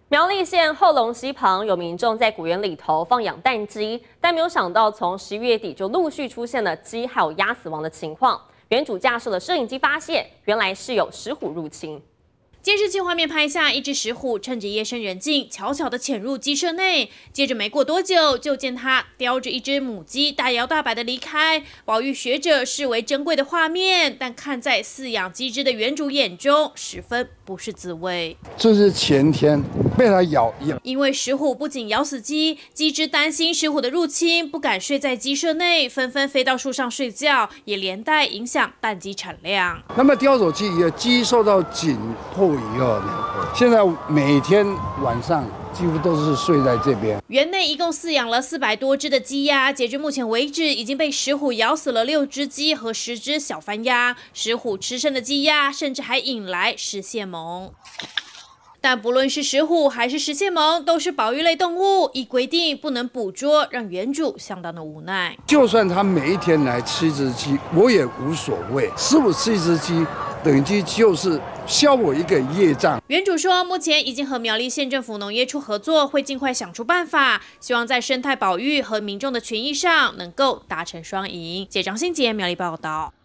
苗栗县后龙溪旁有民众在果园里头放养蛋鸡，但没有想到从11月底就陆续出现了鸡还有鸭死亡的情况。园主架设了摄影机发现，原来是有石虎入侵。 监视器画面拍下一只石虎趁着夜深人静，悄悄地潜入鸡舍内。接着没过多久，就见它叼着一只母鸡大摇大摆地离开。保育学者视为珍贵的画面，但看在饲养鸡只的园主眼中，十分不是滋味。 这是前天被它咬， 因为石虎不仅咬死鸡，鸡只担心石虎的入侵，不敢睡在鸡舍内，纷纷飞到树上睡觉，也连带影响蛋鸡产量。 那么叼走鸡以后，鸡受到紧迫。 以后呢，现在每天晚上几乎都是睡在这边。 园内一共饲养了400多只的鸡鸭，截至目前为止，已经被石虎咬死了6只鸡和10只小番鸭。石虎吃剩的鸡鸭，甚至还引来食蟹獴。 但不论是石虎还是食蟹獴，都是保育类动物，依规定不能捕捉，让园主相当的无奈。 就算他每一天来吃一只鸡，我也无所谓。师傅吃一只鸡，等于就是消我一个业障。 园主说，目前已经和苗栗县政府农业处合作，会尽快想出办法，希望在生态保育和民众的权益上能够达成双赢。记者张新杰苗栗报道。